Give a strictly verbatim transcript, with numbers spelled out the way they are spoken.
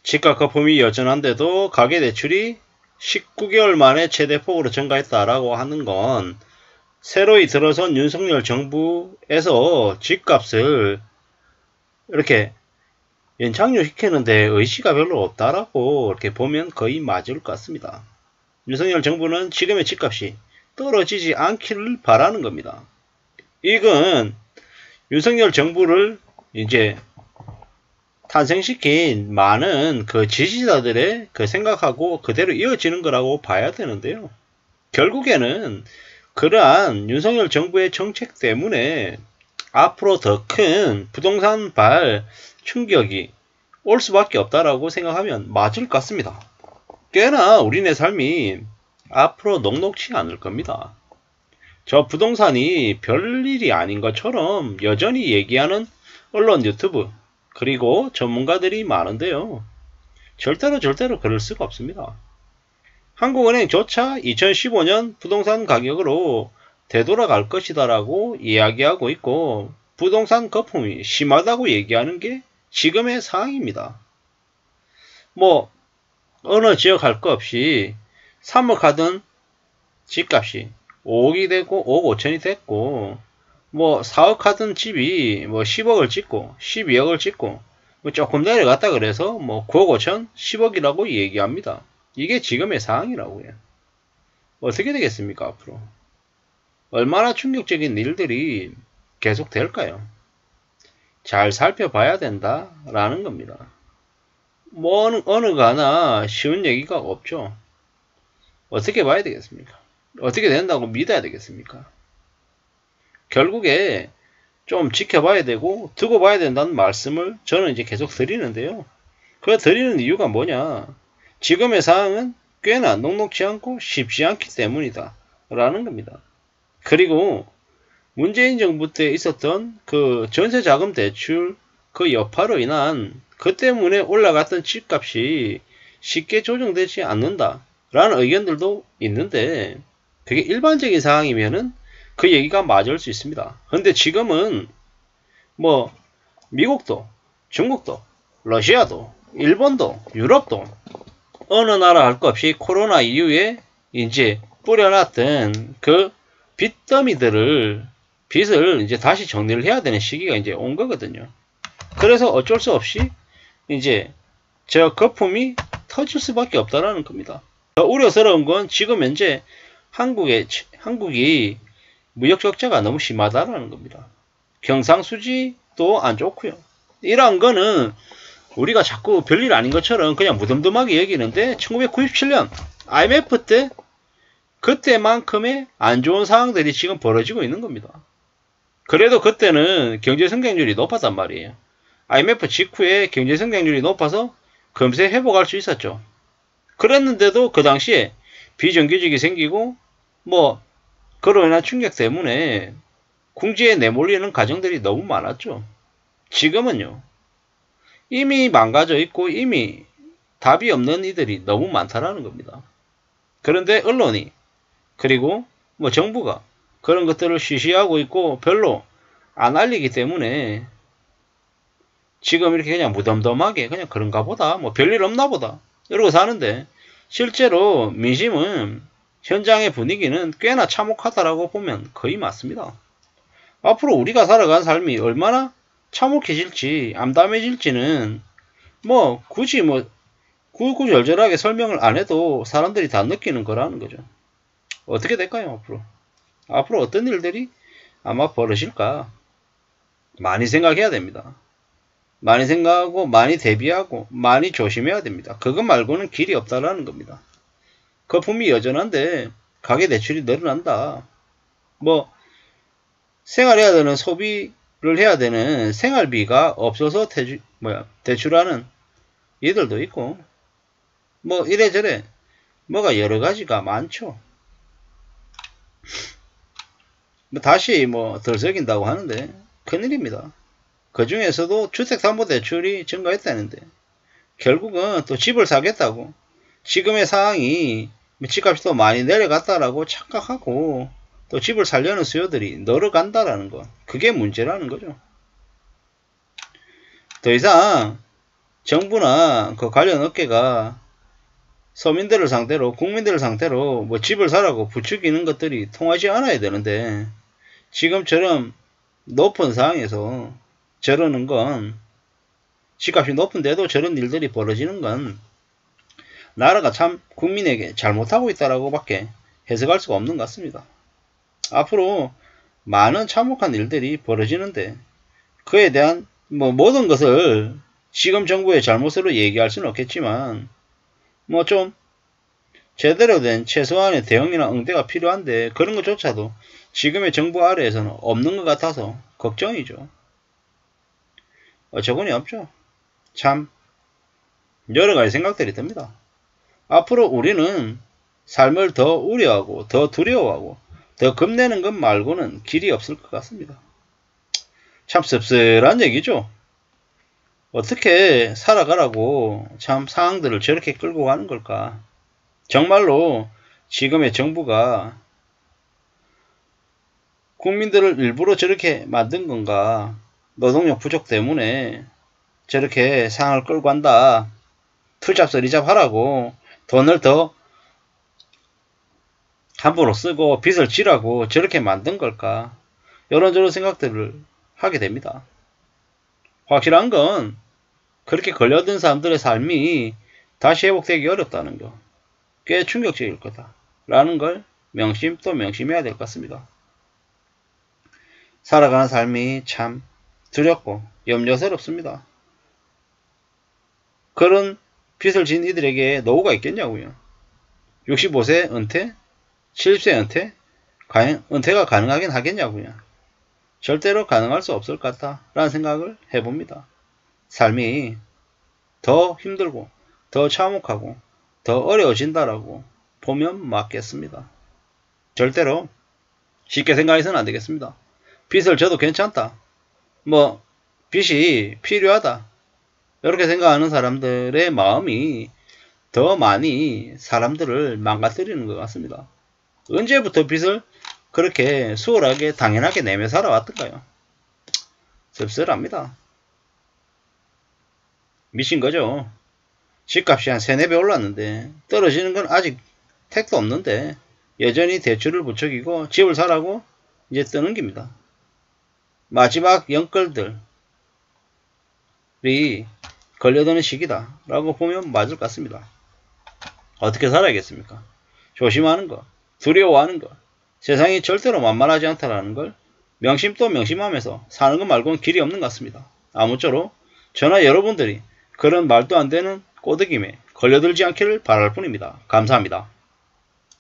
집값 거품이 여전한데도 가계대출이 십구 개월 만에 최대폭으로 증가했다라고 하는 건 새로이 들어선 윤석열 정부에서 집값을 이렇게 연착륙시키는데 의지가 별로 없다라고 이렇게 보면 거의 맞을 것 같습니다. 윤석열 정부는 지금의 집값이 떨어지지 않기를 바라는 겁니다. 이건 윤석열 정부를 이제 탄생시킨 많은 그 지지자들의 그 생각하고 그대로 이어지는 거라고 봐야 되는데요. 결국에는 그러한 윤석열 정부의 정책 때문에 앞으로 더 큰 부동산발 충격이 올 수밖에 없다라고 생각하면 맞을 것 같습니다. 꽤나 우리네 삶이 앞으로 녹록치 않을 겁니다. 저 부동산이 별일이 아닌 것처럼 여전히 얘기하는 언론 유튜브 그리고 전문가들이 많은데요. 절대로 절대로 그럴 수가 없습니다. 한국은행조차 이천십오 년 부동산 가격으로 되돌아갈 것이다 라고 이야기하고 있고 부동산 거품이 심하다고 얘기하는 게 지금의 상황입니다. 뭐 어느 지역 할 것 없이 삼억 하던 집값이 오억이 되고 오억 오천이 됐고 뭐 사억 하던 집이 뭐 십억을 찍고 십이억을 찍고 뭐 조금 내려갔다 그래서 뭐 구억 오천, 십억이라고 얘기합니다. 이게 지금의 상황이라고요. 어떻게 되겠습니까 앞으로? 얼마나 충격적인 일들이 계속 될까요? 잘 살펴봐야 된다라는 겁니다. 뭐 어느, 어느 가나 쉬운 얘기가 없죠. 어떻게 봐야 되겠습니까? 어떻게 된다고 믿어야 되겠습니까? 결국에 좀 지켜봐야 되고 두고 봐야 된다는 말씀을 저는 이제 계속 드리는데요. 그 드리는 이유가 뭐냐? 지금의 상황은 꽤나 녹록지 않고 쉽지 않기 때문이다 라는 겁니다. 그리고 문재인 정부 때 있었던 그 전세자금 대출 그 여파로 인한 그 때문에 올라갔던 집값이 쉽게 조정되지 않는다 라는 의견들도 있는데 그게 일반적인 상황이면은 그 얘기가 맞을 수 있습니다. 근데 지금은 뭐 미국도 중국도 러시아도 일본도 유럽도 어느 나라 할 것 없이 코로나 이후에 이제 뿌려놨던 그 빚더미들을 빚을 이제 다시 정리를 해야 되는 시기가 이제 온 거거든요. 그래서 어쩔 수 없이 이제 저 거품이 터질 수밖에 없다라는 겁니다. 더 우려스러운 건 지금 현재 한국의 한국이 무역 적자가 너무 심하다라는 겁니다. 경상수지도 안 좋고요. 이러한 거는 우리가 자꾸 별일 아닌 것처럼 그냥 무덤덤하게 여기는데 천구백구십칠 년 아이엠에프 때 그때만큼의 안 좋은 상황들이 지금 벌어지고 있는 겁니다. 그래도 그때는 경제 성장률이 높았단 말이에요. 아이엠에프 직후에 경제 성장률이 높아서 금세 회복할 수 있었죠. 그랬는데도 그 당시에 비정규직이 생기고 뭐 그로 인한 충격 때문에 궁지에 내몰리는 가정들이 너무 많았죠. 지금은요. 이미 망가져 있고 이미 답이 없는 이들이 너무 많다라는 겁니다. 그런데 언론이 그리고 뭐 정부가 그런 것들을 쉬쉬하고 있고 별로 안 알리기 때문에 지금 이렇게 그냥 무덤덤하게 그냥 그런가 보다 뭐 별일 없나 보다 이러고 사는데 실제로 민심은 현장의 분위기는 꽤나 참혹하다라고 보면 거의 맞습니다. 앞으로 우리가 살아간 삶이 얼마나 참혹해질지 암담해질지는 뭐 굳이 뭐 구구절절하게 설명을 안 해도 사람들이 다 느끼는 거라는 거죠. 어떻게 될까요 앞으로? 앞으로 어떤 일들이 아마 벌어질까? 많이 생각해야 됩니다. 많이 생각하고 많이 대비하고 많이 조심해야 됩니다. 그것 말고는 길이 없다라는 겁니다. 거품이 여전한데 가계대출이 늘어난다. 뭐 생활해야 되는 소비를 해야 되는 생활비가 없어서 대주, 뭐야, 대출하는 이들도 있고 뭐 이래저래 뭐가 여러가지가 많죠. 뭐 다시 뭐 덜썩인다고 하는데 큰일입니다. 그 중에서도 주택담보대출이 증가했다는데 결국은 또 집을 사겠다고 지금의 상황이 집값이 또 많이 내려갔다라고 착각하고 또 집을 살려는 수요들이 늘어간다라는 것, 그게 문제라는 거죠. 더 이상 정부나 그 관련 업계가 서민들을 상대로, 국민들을 상대로 뭐 집을 사라고 부추기는 것들이 통하지 않아야 되는데, 지금처럼 높은 상황에서 저러는 건, 집값이 높은데도 저런 일들이 벌어지는 건 나라가 참 국민에게 잘못하고 있다라고 밖에 해석할 수가 없는 것 같습니다. 앞으로 많은 참혹한 일들이 벌어지는데 그에 대한 뭐 모든 것을 지금 정부의 잘못으로 얘기할 수는 없겠지만 뭐 좀 제대로 된 최소한의 대응이나 응대가 필요한데 그런 것조차도 지금의 정부 아래에서는 없는 것 같아서 걱정이죠. 어처구니 없죠. 참 여러가지 생각들이 듭니다. 앞으로 우리는 삶을 더 우려하고 더 두려워하고 더 겁내는 것 말고는 길이 없을 것 같습니다. 참 씁쓸한 얘기죠. 어떻게 살아가라고 참 상황들을 저렇게 끌고 가는 걸까. 정말로 지금의 정부가 국민들을 일부러 저렇게 만든 건가. 노동력 부족 때문에 저렇게 상황을 끌고 간다. 투잡 서리잡 하라고 돈을 더 함부로 쓰고 빚을 지라고 저렇게 만든 걸까. 이런저런 생각들을 하게 됩니다. 확실한 건 그렇게 걸려든 사람들의 삶이 다시 회복되기 어렵다는 거. 꽤 충격적일 거다. 라는 걸 명심 또 명심해야 될 것 같습니다. 살아가는 삶이 참 두렵고 염려스럽습니다. 그런 빚을 진 이들에게 노후가 있겠냐고요. 육십오 세 은퇴? 칠십 세 은퇴? 과연 은퇴가 가능하긴 하겠냐고요. 절대로 가능할 수 없을 것 같다 라는 생각을 해봅니다. 삶이 더 힘들고 더 참혹하고 더 어려워진다라고 보면 맞겠습니다. 절대로 쉽게 생각해서는 안 되겠습니다. 빚을 져도 괜찮다. 뭐 빚이 필요하다. 이렇게 생각하는 사람들의 마음이 더 많이 사람들을 망가뜨리는 것 같습니다. 언제부터 빚을 그렇게 수월하게 당연하게 내며 살아왔던가요? 씁쓸합니다. 미친 거죠. 집값이 한 세네 배 올랐는데 떨어지는 건 아직 택도 없는데 여전히 대출을 부추기고 집을 사라고 이제 뜨는 겁니다. 마지막 영끌들이 걸려드는 시기다 라고 보면 맞을 것 같습니다. 어떻게 살아야겠습니까? 조심하는 것, 두려워하는 것, 세상이 절대로 만만하지 않다라는 걸 명심 또 명심하면서 사는 것 말고는 길이 없는 것 같습니다. 아무쪼록 저나 여러분들이 그런 말도 안 되는 꼬드김에 걸려들지 않기를 바랄 뿐입니다. 감사합니다.